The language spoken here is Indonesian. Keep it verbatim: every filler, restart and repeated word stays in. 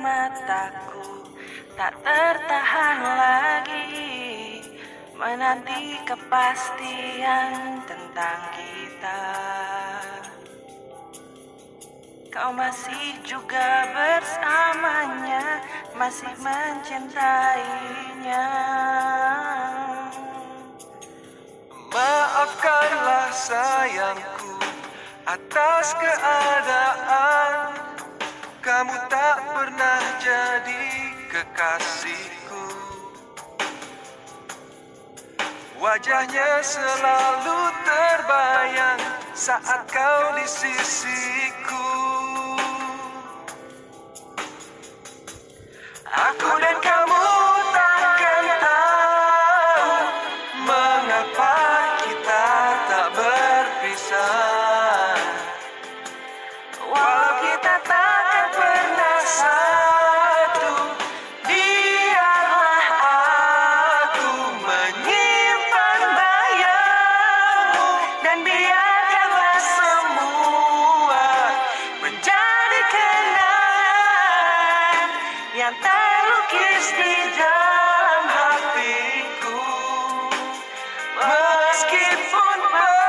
mataku tak tertahan lagi menanti kepastian tentang kita. Kau masih juga bersamanya, masih mencintainya. Maafkanlah sayangku atas keadaan kamu tak pernah jadi kekasihku. Wajahnya selalu terbayang saat kau di sisiku. Aku dan kamu takkan tahu mengapa kita tak berpisah. Walau kita takkan pernah satu, biarlah aku menyimpan bayangmu dan biarkanlah semua menjadi kenangan yang terlukis di dalam hatiku. Meskipun